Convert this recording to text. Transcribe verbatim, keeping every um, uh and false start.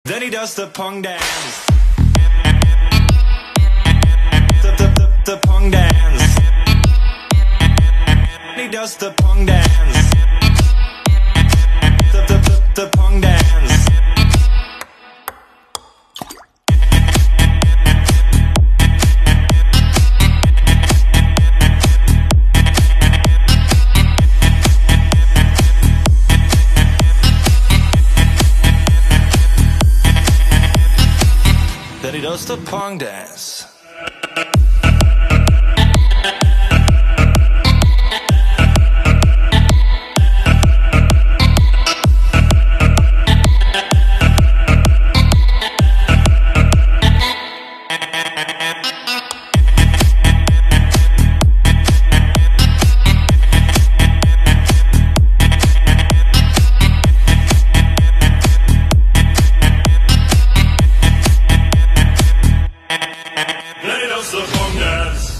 Then he does the pong dance. The, the, the, the pong dance. He does the pong dance. The, the, the, the pong dance. Then he does the pong dance. Then he does the pong dance.